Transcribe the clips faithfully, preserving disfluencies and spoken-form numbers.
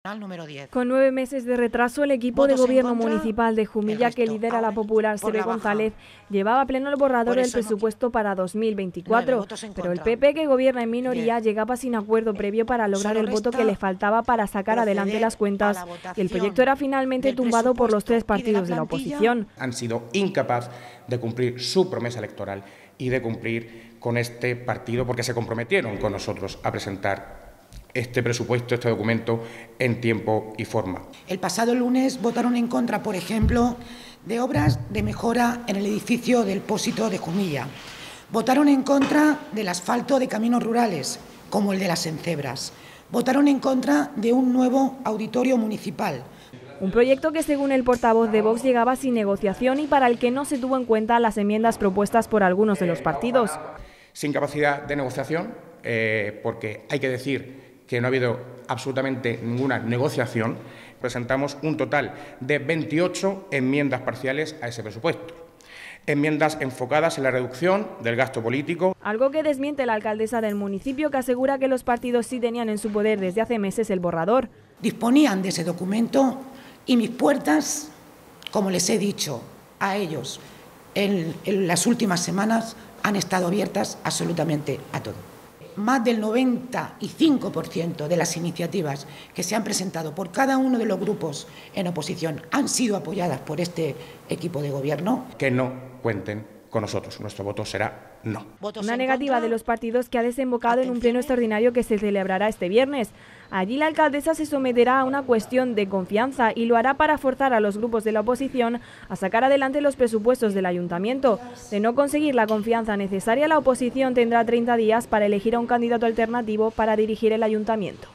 Número diez. Con nueve meses de retraso, el equipo Votos de gobierno en contra, municipal de Jumilla, el que resto, lidera la ahora, popular por Sebe la baja. González, llevaba a pleno el borrador Por del eso no presupuesto para dos mil Nueve veinticuatro, votos en pero el contra. P P, que gobierna en minoría, Diez. llegaba sin acuerdo previo para lograr Solo el voto resta que le faltaba para sacar adelante proceder las cuentas, a la y el votación proyecto era finalmente del tumbado por los tres presupuesto y de la partidos de la plantilla. oposición. Han sido incapaces de cumplir su promesa electoral y de cumplir con este partido, porque se comprometieron con nosotros a presentar este presupuesto, este documento, en tiempo y forma. El pasado lunes votaron en contra, por ejemplo, de obras de mejora en el edificio del Pósito de Jumilla. Votaron en contra del asfalto de caminos rurales, como el de las Encebras. Votaron en contra de un nuevo auditorio municipal. Un proyecto que, según el portavoz de Vox, llegaba sin negociación y para el que no se tuvo en cuenta las enmiendas propuestas por algunos de los partidos. Sin capacidad de negociación, eh, porque hay que decir que no ha habido absolutamente ninguna negociación, presentamos un total de veintiocho enmiendas parciales a ese presupuesto. Enmiendas enfocadas en la reducción del gasto político. Algo que desmiente la alcaldesa del municipio, que asegura que los partidos sí tenían en su poder desde hace meses el borrador. Disponían de ese documento y mis puertas, como les he dicho a ellos en, en las últimas semanas, han estado abiertas absolutamente a todo. Más del noventa y cinco por ciento de las iniciativas que se han presentado por cada uno de los grupos en oposición han sido apoyadas por este equipo de gobierno. Que no cuenten con nosotros. Nuestro voto será no. Una negativa de los partidos que ha desembocado en un pleno extraordinario que se celebrará este viernes. Allí la alcaldesa se someterá a una cuestión de confianza y lo hará para forzar a los grupos de la oposición a sacar adelante los presupuestos del ayuntamiento. De no conseguir la confianza necesaria, la oposición tendrá treinta días para elegir a un candidato alternativo para dirigir el ayuntamiento.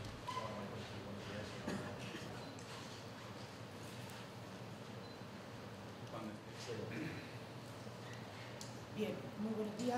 Bien, muy buenos días.